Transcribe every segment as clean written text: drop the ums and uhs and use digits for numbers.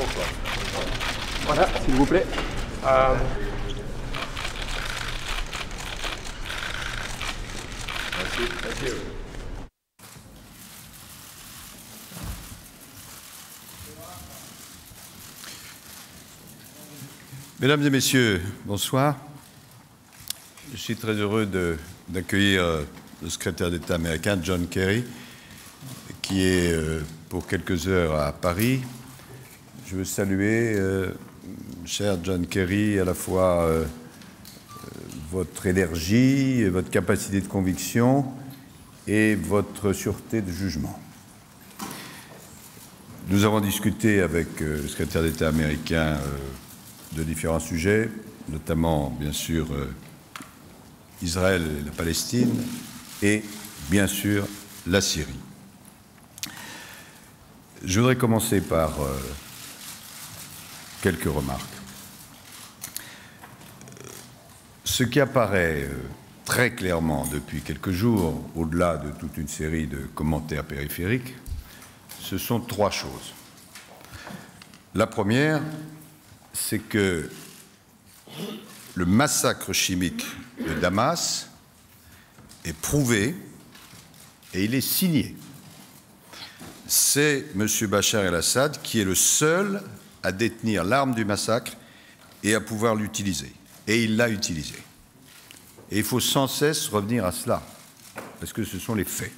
Voilà, s'il vous plaît. Merci. Mesdames et messieurs, bonsoir. Je suis très heureux d'accueillir le secrétaire d'État américain, John Kerry, qui est pour quelques heures à Paris. Je veux saluer, cher John Kerry, à la fois votre énergie, votre capacité de conviction et votre sûreté de jugement. Nous avons discuté avec le secrétaire d'État américain de différents sujets, notamment, bien sûr, Israël et la Palestine, et, bien sûr, la Syrie. Je voudrais commencer par quelques remarques. Ce qui apparaît très clairement depuis quelques jours, au-delà de toute une série de commentaires périphériques, ce sont trois choses. La première, c'est que le massacre chimique de Damas est prouvé et il est signé. C'est M. Bachar el-Assad qui est le seul à détenir l'arme du massacre et à pouvoir l'utiliser. Et il l'a utilisé. Et il faut sans cesse revenir à cela, parce que ce sont les faits.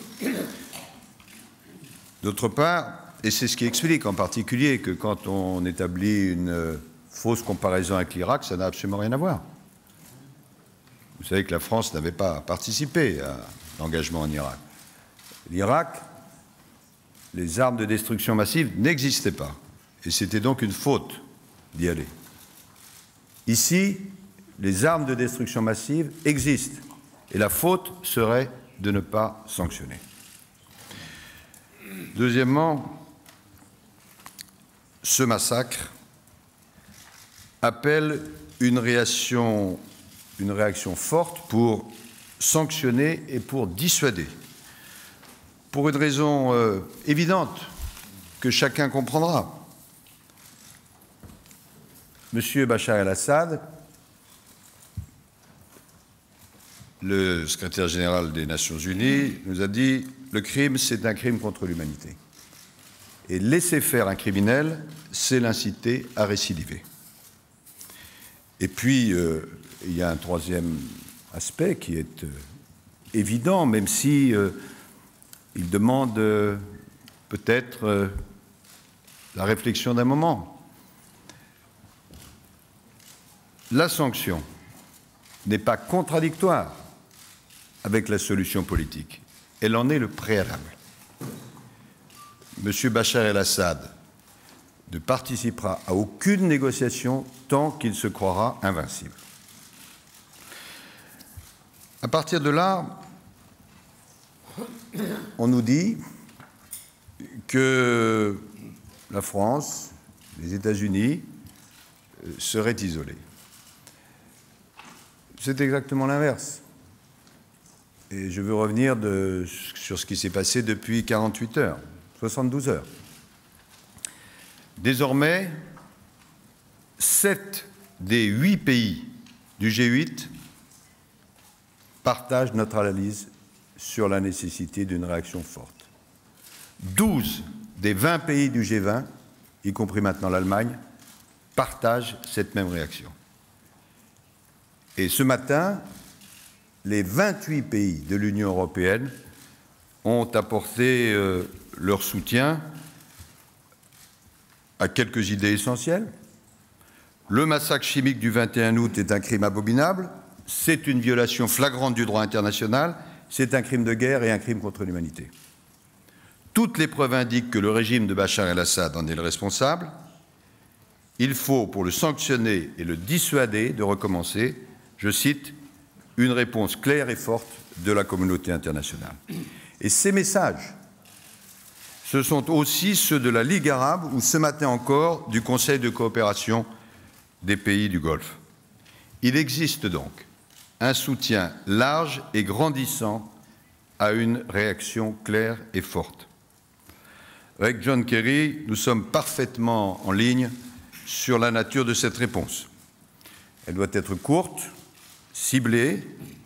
D'autre part, et c'est ce qui explique en particulier que quand on établit une fausse comparaison avec l'Irak, ça n'a absolument rien à voir. Vous savez que la France n'avait pas participé à l'engagement en Irak. L'Irak, les armes de destruction massive n'existaient pas. Et c'était donc une faute d'y aller. Ici, les armes de destruction massive existent. Et la faute serait de ne pas sanctionner. Deuxièmement, ce massacre appelle une réaction forte pour sanctionner et pour dissuader. Pour une raison évidente que chacun comprendra. M. Bachar el-Assad, le secrétaire général des Nations Unies, nous a dit « le crime, c'est un crime contre l'humanité ». Et laisser faire un criminel, c'est l'inciter à récidiver. Et puis, il y a un troisième aspect qui est évident, même si il demande peut-être la réflexion d'un moment. La sanction n'est pas contradictoire avec la solution politique. Elle en est le préalable. M. Bachar el-Assad ne participera à aucune négociation tant qu'il se croira invincible. À partir de là, on nous dit que la France, les États-Unis seraient isolés. C'est exactement l'inverse. Et je veux revenir sur ce qui s'est passé depuis 48 heures, 72 heures. Désormais, 7 des 8 pays du G8 partagent notre analyse sur la nécessité d'une réaction forte. 12 des 20 pays du G20, y compris maintenant l'Allemagne, partagent cette même réaction. Et ce matin, les 28 pays de l'Union européenne ont apporté leur soutien à quelques idées essentielles. Le massacre chimique du 21 août est un crime abominable, c'est une violation flagrante du droit international, c'est un crime de guerre et un crime contre l'humanité. Toutes les preuves indiquent que le régime de Bachar el-Assad en est le responsable. Il faut, pour le sanctionner et le dissuader de recommencer, je cite, une réponse claire et forte de la communauté internationale. Et ces messages, ce sont aussi ceux de la Ligue arabe ou ce matin encore du Conseil de coopération des pays du Golfe. Il existe donc un soutien large et grandissant à une réaction claire et forte. Avec John Kerry, nous sommes parfaitement en ligne sur la nature de cette réponse. Elle doit être courte, ciblée,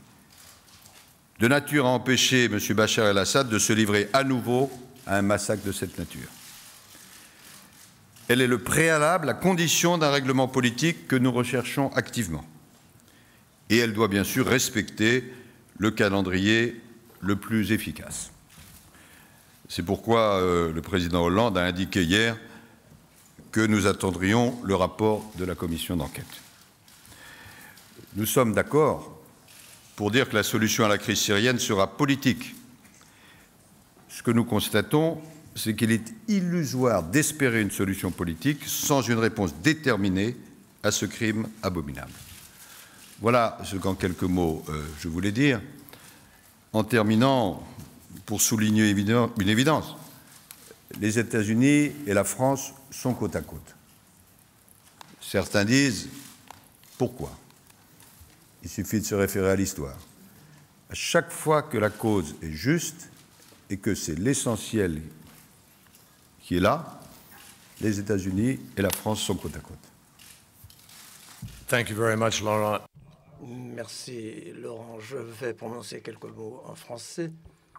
de nature à empêcher M. Bachar el-Assad de se livrer à nouveau à un massacre de cette nature. Elle est le préalable, la condition d'un règlement politique que nous recherchons activement. Et elle doit bien sûr respecter le calendrier le plus efficace. C'est pourquoi le président Hollande a indiqué hier que nous attendrions le rapport de la commission d'enquête. Nous sommes d'accord pour dire que la solution à la crise syrienne sera politique. Ce que nous constatons, c'est qu'il est illusoire d'espérer une solution politique sans une réponse déterminée à ce crime abominable. Voilà ce qu'en quelques mots je voulais dire. En terminant, pour souligner une évidence, les États-Unis et la France sont côte à côte. Certains disent pourquoi? Il suffit de se référer à l'histoire. À chaque fois que la cause est juste et que c'est l'essentiel qui est là, les États-Unis et la France sont côte à côte. Thank you very much, Laurent. Merci, Laurent. Je vais prononcer quelques mots en français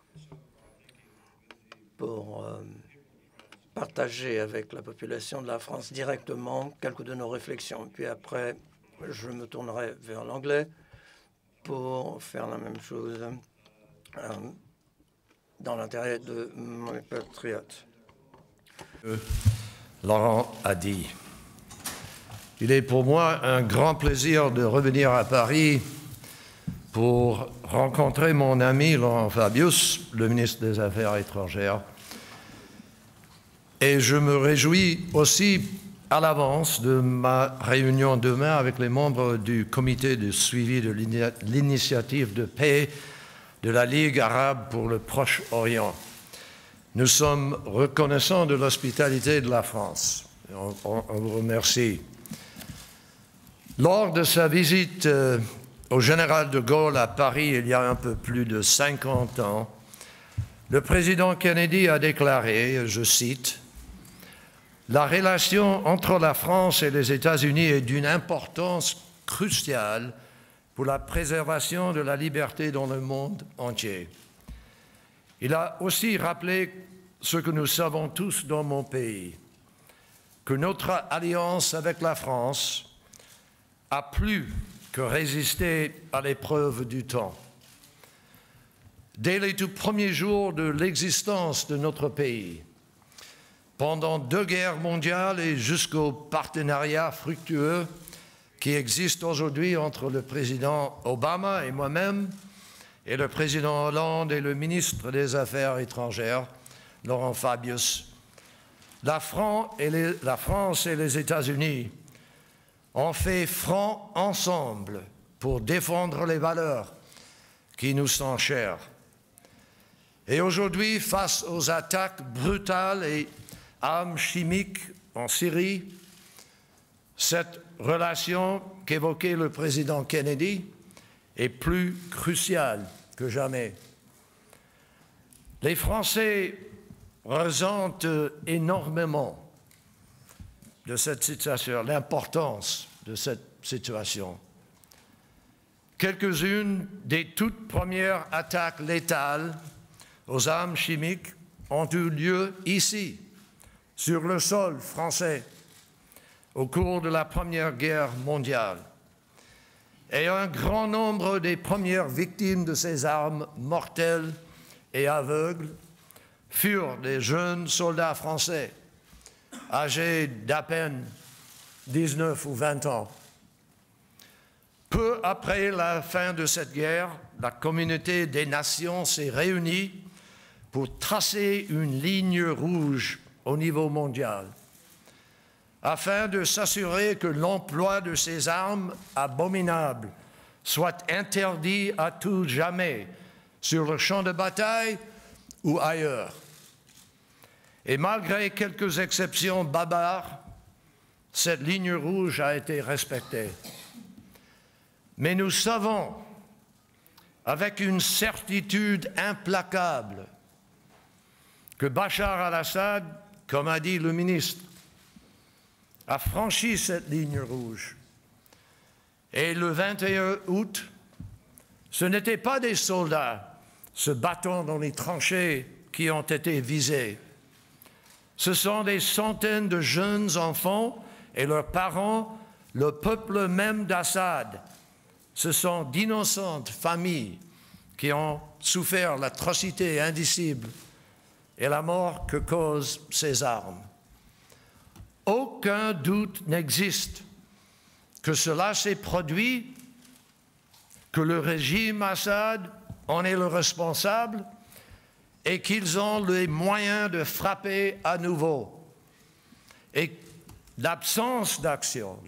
pour partager avec la population de la France directement quelques de nos réflexions. Puis après, je me tournerai vers l'anglais pour faire la même chose dans l'intérêt de mes compatriotes. Laurent a dit. Il est pour moi un grand plaisir de revenir à Paris pour rencontrer mon ami Laurent Fabius, le ministre des Affaires étrangères. Et je me réjouis aussi à l'avance de ma réunion demain avec les membres du comité de suivi de l'initiative de paix de la Ligue arabe pour le Proche-Orient. Nous sommes reconnaissants de l'hospitalité de la France. On vous remercie. Lors de sa visite au général de Gaulle à Paris il y a un peu plus de 50 ans, le président Kennedy a déclaré, je cite, « La relation entre la France et les États-Unis est d'une importance cruciale pour la préservation de la liberté dans le monde entier. » Il a aussi rappelé ce que nous savons tous dans mon pays, que notre alliance avec la France a plus que résisté à l'épreuve du temps. Dès les tout premiers jours de l'existence de notre pays, pendant 2 guerres mondiales et jusqu'au partenariat fructueux qui existe aujourd'hui entre le président Obama et moi-même, et le président Hollande et le ministre des Affaires étrangères, Laurent Fabius, la France et les États-Unis ont fait front ensemble pour défendre les valeurs qui nous sont chères. Et aujourd'hui, face aux attaques brutales et armes chimiques en Syrie, cette relation qu'évoquait le président Kennedy est plus cruciale que jamais. Les Français ressentent énormément de cette situation, l'importance de cette situation. Quelques-unes des toutes premières attaques létales aux armes chimiques ont eu lieu ici, sur le sol français, au cours de la Première Guerre mondiale. Et un grand nombre des premières victimes de ces armes mortelles et aveugles furent des jeunes soldats français, âgés d'à peine 19 ou 20 ans. Peu après la fin de cette guerre, la communauté des nations s'est réunie pour tracer une ligne rouge au niveau mondial, afin de s'assurer que l'emploi de ces armes abominables soit interdit à tout jamais sur le champ de bataille ou ailleurs. Et malgré quelques exceptions bavardes, cette ligne rouge a été respectée. Mais nous savons, avec une certitude implacable, que Bachar al-Assad comme a dit le ministre, a franchi cette ligne rouge. Et le 21 août, ce n'étaient pas des soldats se battant dans les tranchées qui ont été visés. Ce sont des centaines de jeunes enfants et leurs parents, le peuple même d'Assad. Ce sont d'innocentes familles qui ont souffert l'atrocité indicible et la mort que causent ces armes. Aucun doute n'existe que cela s'est produit, que le régime Assad en est le responsable et qu'ils ont les moyens de frapper à nouveau. Et l'absence d'action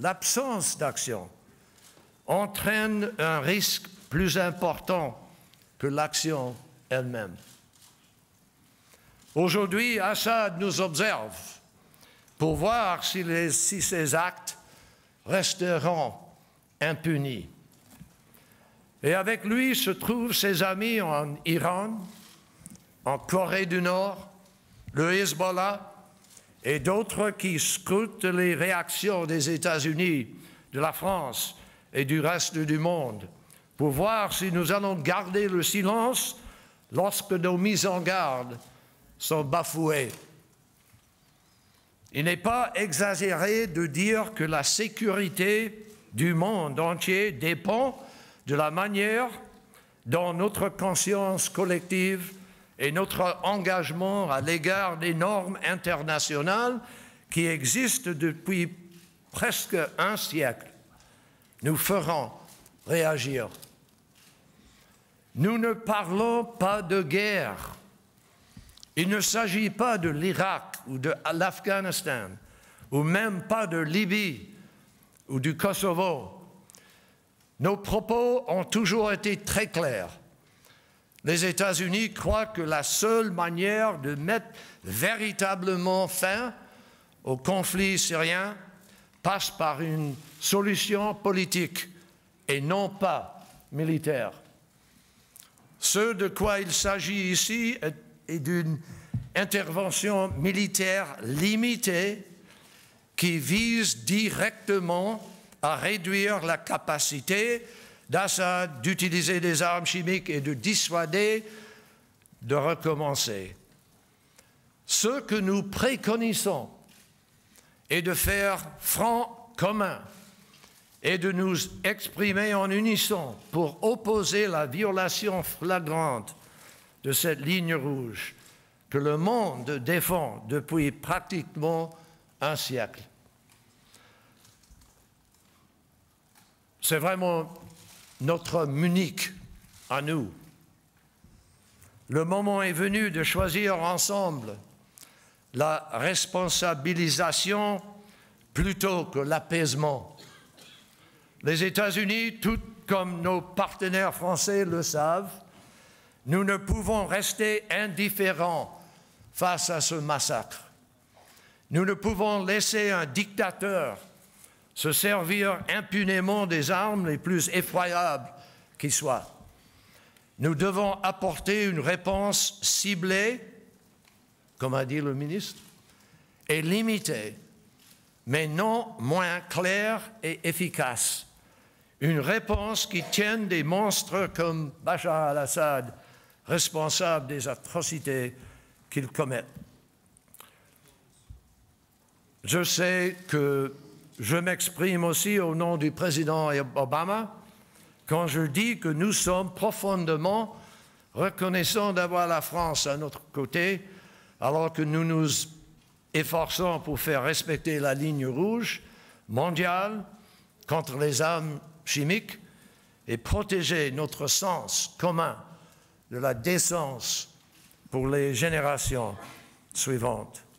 entraîne un risque plus important que l'action elle-même. Aujourd'hui, Assad nous observe pour voir si ces actes resteront impunis. Et avec lui se trouvent ses amis en Iran, en Corée du Nord, le Hezbollah et d'autres qui scrutent les réactions des États-Unis, de la France et du reste du monde pour voir si nous allons garder le silence lorsque nos mises en garde sont bafouées. Il n'est pas exagéré de dire que la sécurité du monde entier dépend de la manière dont notre conscience collective et notre engagement à l'égard des normes internationales qui existent depuis presque un siècle nous feront réagir. Nous ne parlons pas de guerre. Il ne s'agit pas de l'Irak ou de l'Afghanistan, ou même pas de Libye ou du Kosovo. Nos propos ont toujours été très clairs. Les États-Unis croient que la seule manière de mettre véritablement fin au conflit syrien passe par une solution politique et non pas militaire. Ce de quoi il s'agit ici est d'une intervention militaire limitée qui vise directement à réduire la capacité d'Assad d'utiliser des armes chimiques et de dissuader de recommencer. Ce que nous préconisons est de faire front commun et de nous exprimer en unisson pour opposer la violation flagrante de cette ligne rouge que le monde défend depuis pratiquement un siècle. C'est vraiment notre Munich à nous. Le moment est venu de choisir ensemble la responsabilisation plutôt que l'apaisement. Les États-Unis, tout comme nos partenaires français le savent, nous ne pouvons rester indifférents face à ce massacre. Nous ne pouvons laisser un dictateur se servir impunément des armes les plus effroyables qui soient. Nous devons apporter une réponse ciblée, comme a dit le ministre, et limitée, mais non moins claire et efficace. Une réponse qui tienne des monstres comme Bachar al-Assad, responsable des atrocités qu'il commet. Je sais que je m'exprime aussi au nom du président Obama quand je dis que nous sommes profondément reconnaissants d'avoir la France à notre côté alors que nous nous efforçons pour faire respecter la ligne rouge mondiale contre les armes chimiques et protéger notre sens commun de la décence pour les générations suivantes.